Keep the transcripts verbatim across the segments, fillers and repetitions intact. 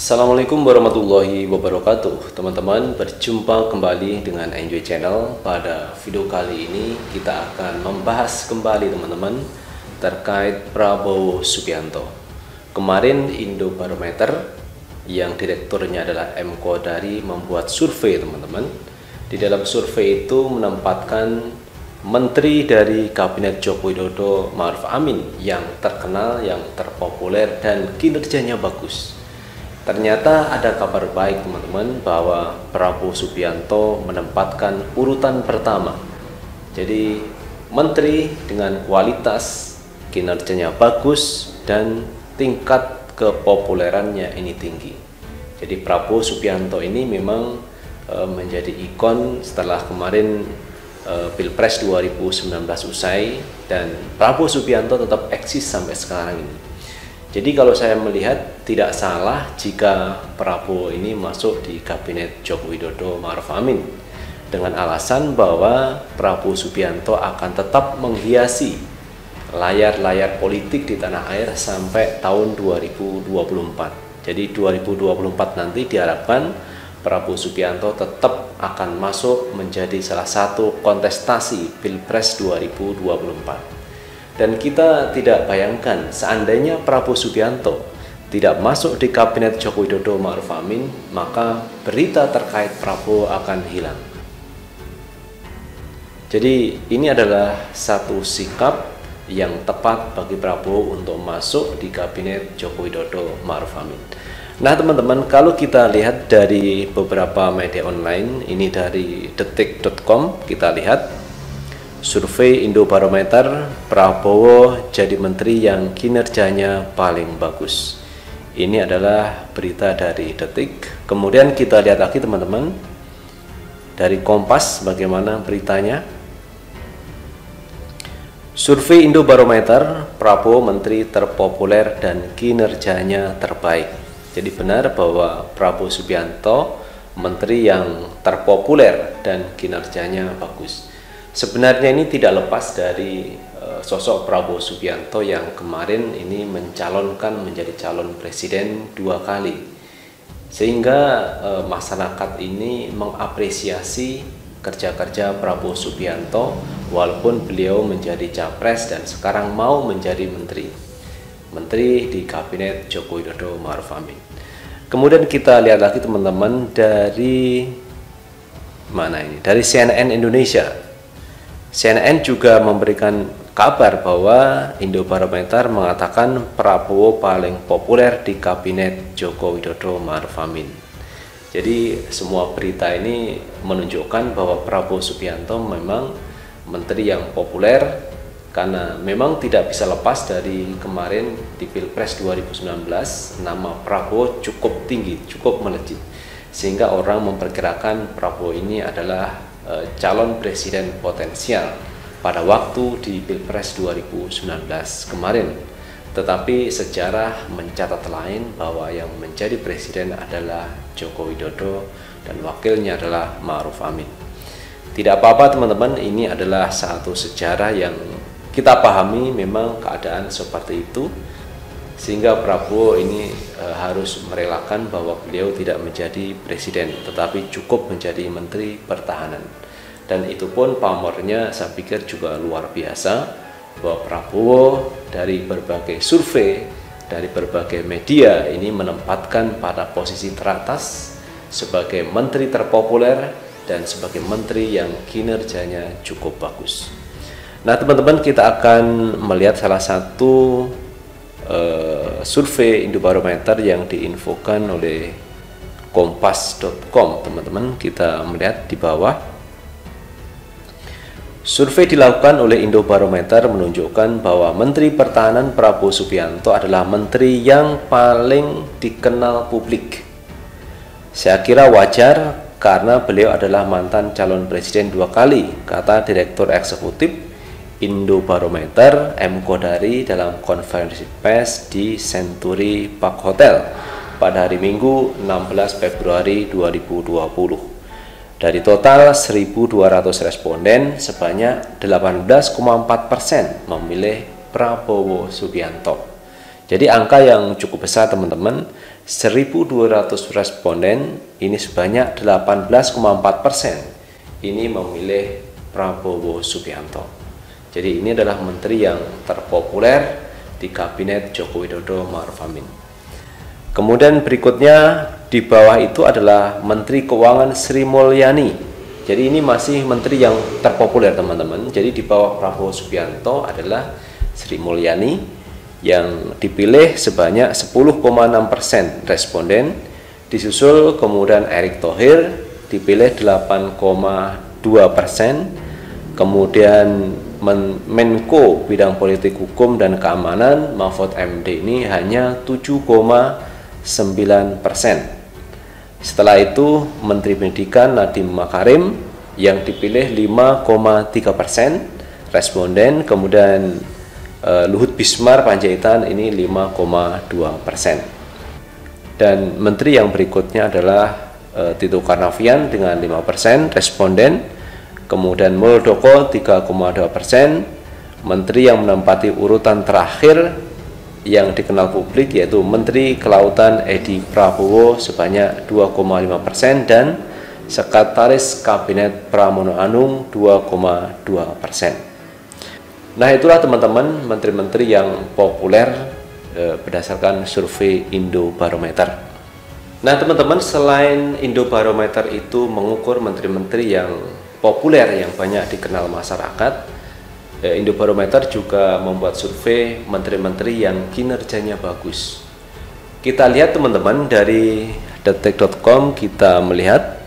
Assalamualaikum warahmatullahi wabarakatuh. Teman-teman, berjumpa kembali dengan Enjoy Channel. Pada video kali ini kita akan membahas kembali teman-teman terkait Prabowo Subianto. Kemarin Indobarometer yang direkturnya adalah M Kodari membuat survei teman-teman. Di dalam survei itu menempatkan menteri dari Kabinet Joko Widodo Ma'ruf Amin yang terkenal, yang terpopuler dan kinerjanya bagus. Ternyata ada kabar baik teman-teman bahwa Prabowo Subianto menempatkan urutan pertama. Jadi menteri dengan kualitas, kinerjanya bagus dan tingkat kepopulerannya ini tinggi. Jadi Prabowo Subianto ini memang e, menjadi ikon setelah kemarin e, Pilpres dua ribu sembilan belas usai, dan Prabowo Subianto tetap eksis sampai sekarang ini. Jadi kalau saya melihat tidak salah jika Prabowo ini masuk di Kabinet Joko Widodo Ma'ruf Amin dengan alasan bahwa Prabowo Subianto akan tetap menghiasi layar-layar politik di tanah air sampai tahun dua ribu dua puluh empat. Jadi dua ribu dua puluh empat nanti diharapkan Prabowo Subianto tetap akan masuk menjadi salah satu kontestasi Pilpres dua ribu dua puluh empat. Dan kita tidak bayangkan seandainya Prabowo Subianto tidak masuk di Kabinet Joko Widodo Ma'ruf Amin, maka berita terkait Prabowo akan hilang. Jadi ini adalah satu sikap yang tepat bagi Prabowo untuk masuk di Kabinet Joko Widodo Ma'ruf Amin. Nah teman-teman, kalau kita lihat dari beberapa media online, ini dari detik titik com, kita lihat survei Indobarometer, Prabowo jadi menteri yang kinerjanya paling bagus. Ini adalah berita dari Detik. Kemudian kita lihat lagi teman-teman dari Kompas bagaimana beritanya. Survei Indobarometer, Prabowo menteri terpopuler dan kinerjanya terbaik. Jadi benar bahwa Prabowo Subianto menteri yang terpopuler dan kinerjanya bagus. Sebenarnya ini tidak lepas dari uh, sosok Prabowo Subianto yang kemarin ini mencalonkan menjadi calon presiden dua kali, sehingga uh, masyarakat ini mengapresiasi kerja-kerja Prabowo Subianto walaupun beliau menjadi capres dan sekarang mau menjadi menteri menteri di Kabinet Joko Widodo Ma'ruf Amin. Kemudian kita lihat lagi teman-teman dari mana ini, dari C N N Indonesia. C N N juga memberikan kabar bahwa Indobarometer mengatakan Prabowo paling populer di Kabinet Joko Widodo Ma'ruf Amin. Jadi semua berita ini menunjukkan bahwa Prabowo Subianto memang menteri yang populer, karena memang tidak bisa lepas dari kemarin di Pilpres dua ribu sembilan belas nama Prabowo cukup tinggi, cukup melejit, sehingga orang memperkirakan Prabowo ini adalah calon presiden potensial pada waktu di Pilpres dua ribu sembilan belas kemarin. Tetapi sejarah mencatat lain bahwa yang menjadi presiden adalah Joko Widodo dan wakilnya adalah Ma'ruf Amin. Tidak apa-apa teman-teman, ini adalah satu sejarah yang kita pahami, memang keadaan seperti itu, sehingga Prabowo ini e, harus merelakan bahwa beliau tidak menjadi presiden tetapi cukup menjadi menteri pertahanan. Dan itu pun pamornya saya pikir juga luar biasa, bahwa Prabowo dari berbagai survei, dari berbagai media ini menempatkan pada posisi teratas sebagai menteri terpopuler dan sebagai menteri yang kinerjanya cukup bagus. Nah teman-teman, kita akan melihat salah satu Uh, survei Indobarometer yang diinfokan oleh kompas titik com. Teman-teman, kita melihat di bawah. Survei dilakukan oleh Indobarometer menunjukkan bahwa Menteri Pertahanan Prabowo Subianto adalah menteri yang paling dikenal publik. Saya kira wajar karena beliau adalah mantan calon presiden dua kali, kata Direktur Eksekutif Indobarometer M Kodari dalam konferensi pers di Century Park Hotel pada hari Minggu enam belas Februari dua ribu dua puluh. Dari total seribu dua ratus responden, sebanyak delapan belas koma empat persen memilih Prabowo Subianto. Jadi angka yang cukup besar teman-teman. seribu dua ratus responden, ini sebanyak delapan belas koma empat persen ini memilih Prabowo Subianto. Jadi ini adalah menteri yang terpopuler di kabinet Joko Widodo Ma'ruf Amin. Kemudian berikutnya di bawah itu adalah Menteri Keuangan Sri Mulyani. Jadi ini masih menteri yang terpopuler teman-teman. Jadi di bawah Prabowo Subianto adalah Sri Mulyani yang dipilih sebanyak sepuluh koma enam persen responden. Disusul kemudian Erick Thohir dipilih delapan koma dua persen. Kemudian Menko bidang politik hukum dan keamanan Mahfud M D ini hanya tujuh koma sembilan persen. Setelah itu Menteri Pendidikan Nadiem Makarim yang dipilih lima koma tiga persen responden, kemudian eh, Luhut Bismar Panjaitan ini lima koma dua persen. Dan menteri yang berikutnya adalah eh, Tito Karnavian dengan lima persen responden, kemudian Muldoko tiga koma dua persen. Menteri yang menempati urutan terakhir yang dikenal publik yaitu Menteri Kelautan Edi Prabowo sebanyak dua koma lima persen dan Sekretaris Kabinet Pramono Anung dua koma dua persen. Nah, itulah teman-teman menteri-menteri yang populer eh, berdasarkan survei Indobarometer. Nah teman-teman, selain Indobarometer itu mengukur menteri-menteri yang populer yang banyak dikenal masyarakat, Indobarometer juga membuat survei menteri-menteri yang kinerjanya bagus. Kita lihat teman-teman, dari detik titik com kita melihat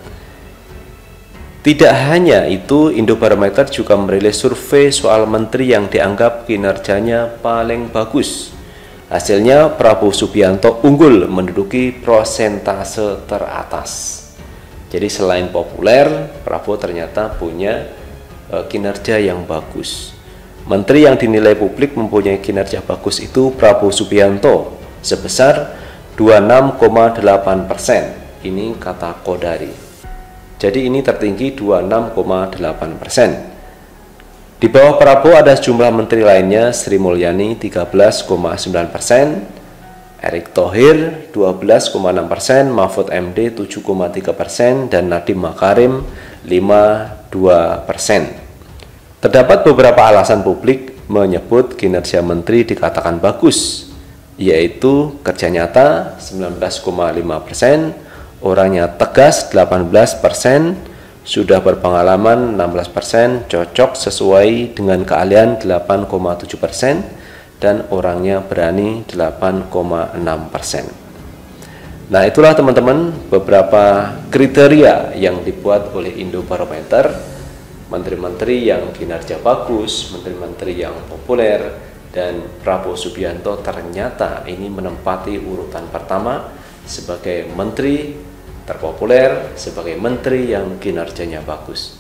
tidak hanya itu, Indobarometer juga merilis survei soal menteri yang dianggap kinerjanya paling bagus. Hasilnya Prabowo Subianto unggul menduduki prosentase teratas. Jadi selain populer, Prabowo ternyata punya e, kinerja yang bagus. Menteri yang dinilai publik mempunyai kinerja bagus itu Prabowo Subianto sebesar dua puluh enam koma delapan persen. Ini kata Kodari. Jadi ini tertinggi dua puluh enam koma delapan persen. Di bawah Prabowo ada sejumlah menteri lainnya, Sri Mulyani tiga belas koma sembilan persen, Erick Thohir dua belas koma enam persen, Mahfud M D tujuh koma tiga persen, dan Nadiem Makarim lima koma dua persen. Terdapat beberapa alasan publik menyebut kinerja menteri dikatakan bagus, yaitu kerja nyata sembilan belas koma lima persen, orangnya tegas delapan belas persen, sudah berpengalaman enam belas persen, cocok sesuai dengan keahlian delapan koma tujuh persen, dan orangnya berani delapan koma enam persen. Nah, itulah teman-teman beberapa kriteria yang dibuat oleh Indobarometer. Menteri-menteri yang kinerja bagus, menteri-menteri yang populer, dan Prabowo Subianto ternyata ini menempati urutan pertama sebagai menteri terpopuler, sebagai menteri yang kinerjanya bagus.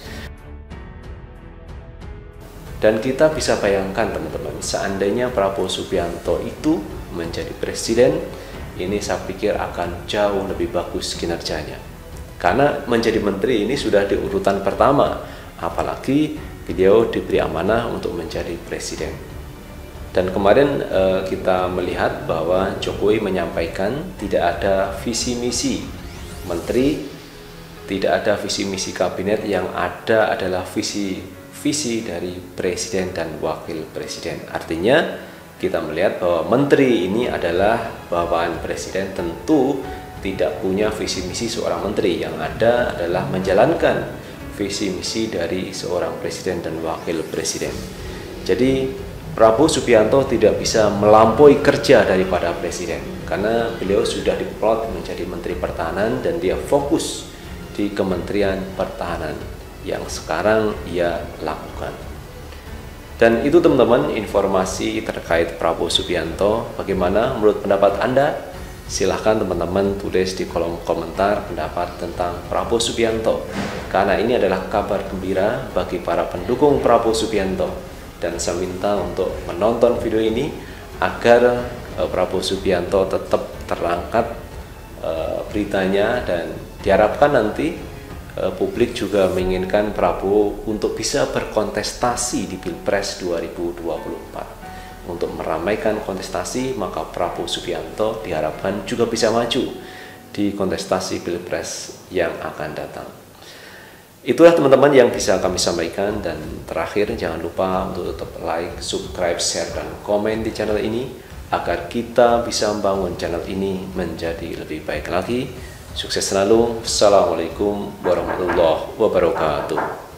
Dan kita bisa bayangkan teman-teman, seandainya Prabowo Subianto itu menjadi presiden, ini saya pikir akan jauh lebih bagus kinerjanya. Karena menjadi menteri ini sudah di urutan pertama, apalagi beliau diberi amanah untuk menjadi presiden. Dan kemarin eh, kita melihat bahwa Jokowi menyampaikan tidak ada visi misi menteri, tidak ada visi misi kabinet, yang ada adalah visi visi dari presiden dan wakil presiden. Artinya kita melihat bahwa menteri ini adalah bawaan presiden, tentu tidak punya visi misi seorang menteri, yang ada adalah menjalankan visi misi dari seorang presiden dan wakil presiden. Jadi Prabowo Subianto tidak bisa melampaui kerja daripada presiden, karena beliau sudah diplot menjadi menteri pertahanan dan dia fokus di Kementerian Pertahanan yang sekarang ia lakukan. Dan itu teman-teman informasi terkait Prabowo Subianto. Bagaimana menurut pendapat Anda? Silahkan teman-teman tulis di kolom komentar pendapat tentang Prabowo Subianto, karena ini adalah kabar gembira bagi para pendukung Prabowo Subianto. Dan saya minta untuk menonton video ini agar uh, Prabowo Subianto tetap terangkat uh, beritanya, dan diharapkan nanti uh, publik juga menginginkan Prabowo untuk bisa berkontestasi di Pilpres dua ribu dua puluh empat untuk meramaikan kontestasi, maka Prabowo Subianto diharapkan juga bisa maju di kontestasi Pilpres yang akan datang. Itulah teman-teman yang bisa kami sampaikan, dan terakhir jangan lupa untuk tetap like, subscribe, share, dan komen di channel ini agar kita bisa membangun channel ini menjadi lebih baik lagi. Sukses selalu. Assalamualaikum warahmatullahi wabarakatuh.